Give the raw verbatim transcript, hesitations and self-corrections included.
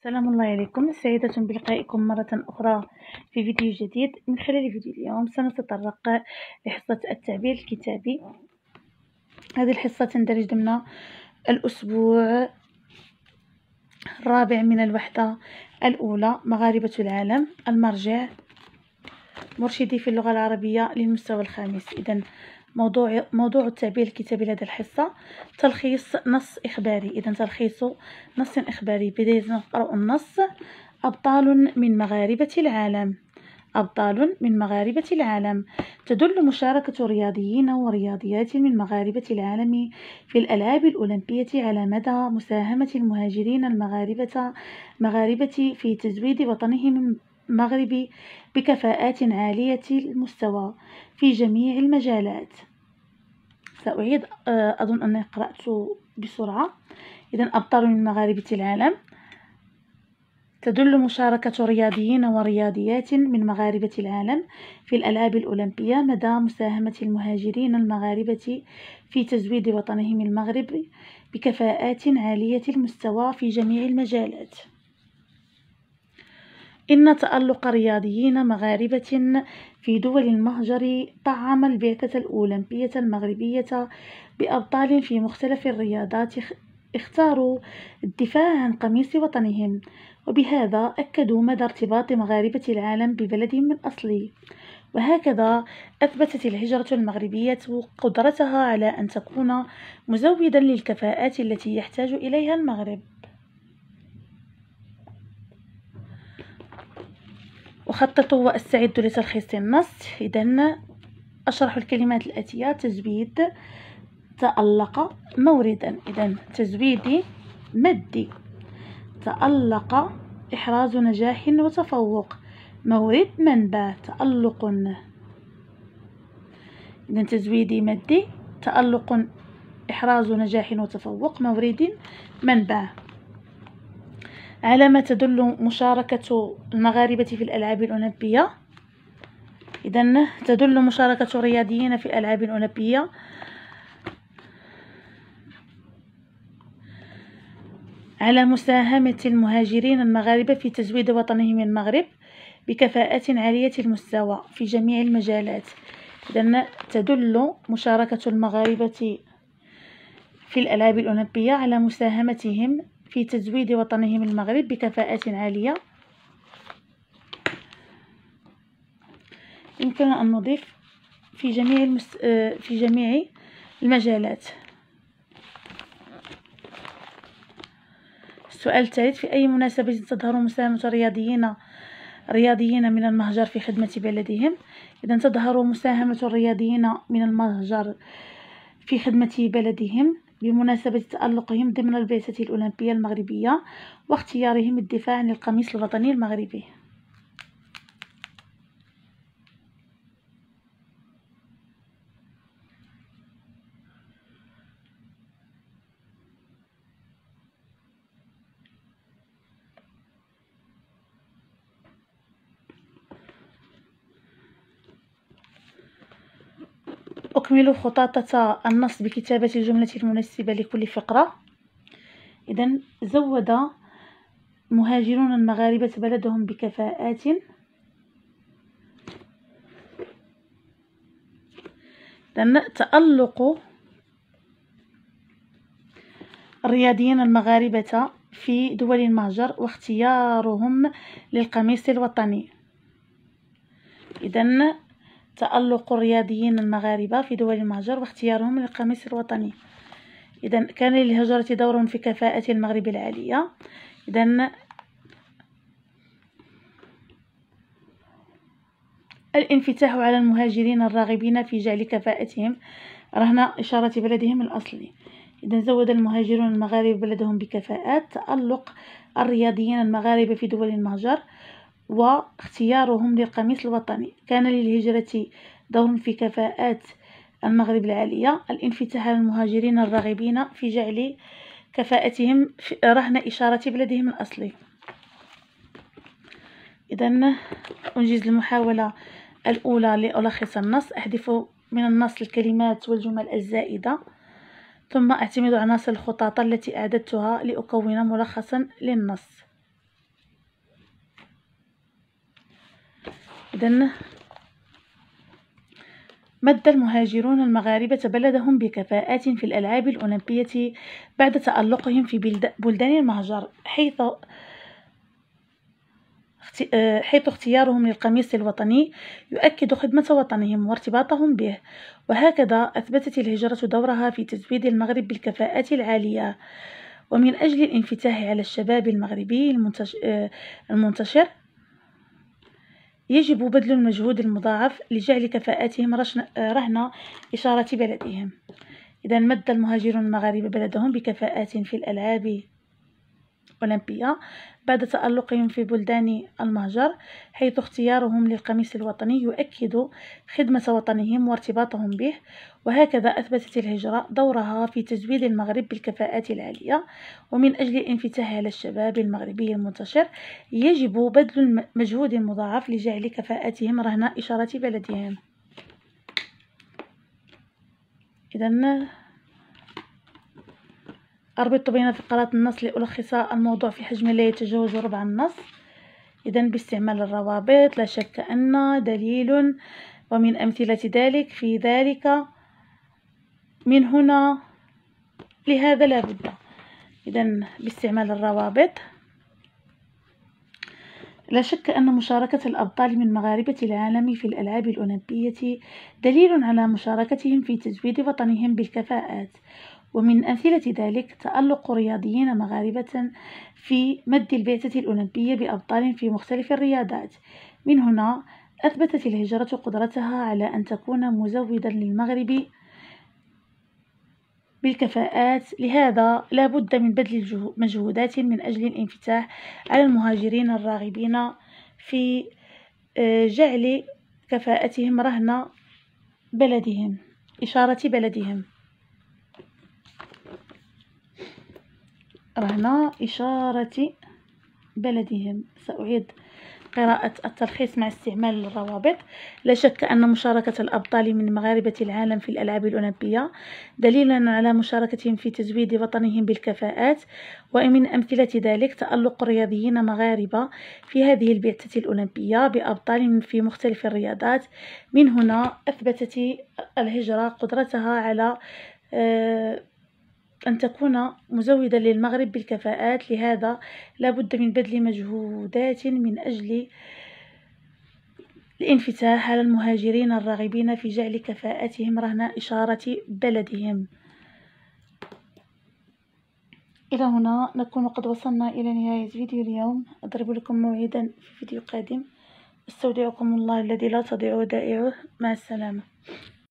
سلام الله عليكم، سعيدة بلقائكم مرة أخرى في فيديو جديد. من خلال فيديو اليوم سنتطرق لحصة التعبير الكتابي. هذه الحصة تندرج ضمن الأسبوع الرابع من الوحدة الأولى، مغاربة العالم، المرجع، مرشدي في اللغة العربية للمستوى الخامس. إذن موضوع موضوع التعبير الكتابي لهذه الحصة تلخيص نص إخباري. إذا تلخيص نص إخباري. بداية نقرأ النص: أبطال من مغاربة العالم. أبطال من مغاربة العالم تدل مشاركة رياضيين ورياضيات من مغاربة العالم في الألعاب الأولمبية على مدى مساهمة المهاجرين المغاربة مغاربة في تزويد وطنهم المغربي بكفاءات عالية المستوى في جميع المجالات. سأعيد، أظن أني قرأت بسرعة. إذن أبطال من مغاربة العالم تدل مشاركة رياضيين ورياضيات من مغاربة العالم في الألعاب الأولمبية مدى مساهمة المهاجرين المغاربة في تزويد وطنهم المغرب بكفاءات عالية المستوى في جميع المجالات. إن تألق رياضيين مغاربة في دول المهجر طعم البعثة الأولمبية المغربية بأبطال في مختلف الرياضات اختاروا الدفاع عن قميص وطنهم، وبهذا أكدوا مدى ارتباط مغاربة العالم ببلدهم الأصلي. وهكذا أثبتت الهجرة المغربية قدرتها على أن تكون مزودا للكفاءات التي يحتاج إليها المغرب. أخطط وأستعد لتلخيص النص. إذن أشرح الكلمات الآتية: تزويد، تألق، موردا. إذن تزويدي، مدي. تألق، إحراز نجاح وتفوق. مورد، منبع، تألق. إذن تزويدي، مدي، تألق، إحراز نجاح وتفوق. مورد، منبع. على ما تدل مشاركة المغاربة في الألعاب الأولمبية. إذن تدل مشاركة الرياضيين في الألعاب الأولمبية على مساهمة المهاجرين المغاربة في تزويد وطنهم المغرب بكفاءات عالية المستوى في جميع المجالات. إذن تدل مشاركة المغاربة في الألعاب الأولمبية على مساهمتهم في تزويد وطنهم المغرب بكفاءات عالية. يمكن أن نضيف في جميع المس... في جميع المجالات. السؤال الثالث: في أي مناسبة تظهر مساهمة رياضيين رياضيين من المهجر في خدمة بلدهم؟ إذا تظهر مساهمة الرياضيين من المهجر في خدمة بلدهم بمناسبة تألقهم ضمن البعثة الأولمبية المغربية واختيارهم الدفاع عن القميص الوطني المغربي. أكمل خطاطة النص بكتابة الجملة المناسبة لكل فقرة. إذن زود مهاجرون المغاربة بلدهم بكفاءات. إذن تألق الرياضيين المغاربة في دول المهجر واختيارهم للقميص الوطني. إذن تألق الرياضيين المغاربة في دول المهجر واختيارهم للقميص الوطني. إذن كان للهجرة دور في كفاءة المغرب العالية. إذن الانفتاح على المهاجرين الراغبين في جعل كفاءتهم رهن إشارة بلدهم الأصلي. إذن زود المهاجرون المغاربة بلدهم بكفاءات. تألق الرياضيين المغاربة في دول المهجر واختيارهم للقميص الوطني. كان للهجرة دور في كفاءات المغرب العالية. الانفتاح على المهاجرين الراغبين في جعل كفاءتهم رهن إشارة بلدهم الأصلي. إذن أنجز المحاولة الأولى لألخص النص. أحذف من النص الكلمات والجمل الزائدة، ثم أعتمد عناصر الخطاطة التي أعددتها لأكون ملخصا للنص. إذن مد المهاجرون المغاربة بلدهم بكفاءات في الألعاب الأولمبية بعد تألقهم في بلدان المهجر، حيث حيث اختيارهم للقميص الوطني يؤكد خدمة وطنهم وارتباطهم به. وهكذا أثبتت الهجرة دورها في تزويد المغرب بالكفاءات العالية. ومن أجل الانفتاح على الشباب المغربي المنتشر يجب بذل المجهود المضاعف لجعل كفاءاتهم رهن إشارة بلدهم. إذا مد المهاجرون المغاربة بلدهم بكفاءات في الألعاب الأولمبية بعد تألقهم في بلدان المهجر، حيث اختيارهم للقميص الوطني يؤكد خدمة وطنهم وارتباطهم به. وهكذا أثبتت الهجرة دورها في تزويد المغرب بالكفاءات العالية. ومن أجل الانفتاح على الشباب المغربي المنتشر يجب بذل مجهود مضاعف لجعل كفاءاتهم رهن إشارة بلدهم. إذن أربط بين فقرات النص لألخص الموضوع في حجم لا يتجاوز ربع النص. إذا باستعمال الروابط، لا شك أن دليل، ومن أمثلة ذلك، في ذلك، من هنا، لهذا، لا بد. إذا باستعمال الروابط، لا شك أن مشاركة الأبطال من مغاربة العالم في الألعاب الأولمبية دليل على مشاركتهم في تزويد وطنهم بالكفاءات. ومن أمثلة ذلك تألق رياضيين مغاربة في مد البعثة الأولمبية بأبطال في مختلف الرياضات. من هنا أثبتت الهجرة قدرتها على أن تكون مزودا للمغرب بالكفاءات. لهذا لا بد من بذل مجهودات من أجل الانفتاح على المهاجرين الراغبين في جعل كفاءتهم رهن بلدهم، إشارة بلدهم، رهن إشارة بلدهم. سأعيد قراءة التلخيص مع استعمال الروابط. لا شك أن مشاركة الأبطال من مغاربة العالم في الألعاب الأولمبية دليلا على مشاركتهم في تزويد وطنهم بالكفاءات. ومن أمثلة ذلك تألق رياضيين مغاربة في هذه البعثة الأولمبية بأبطال في مختلف الرياضات. من هنا أثبتت الهجرة قدرتها على أن تكون مزودا للمغرب بالكفاءات. لهذا لا بد من بذل مجهودات من أجل الانفتاح على المهاجرين الراغبين في جعل كفاءاتهم رهن إشارة بلدهم. إلى هنا نكون قد وصلنا إلى نهاية فيديو اليوم. أضرب لكم موعدا في فيديو قادم. استودعكم الله الذي لا تضيع ودائعه. مع السلامة.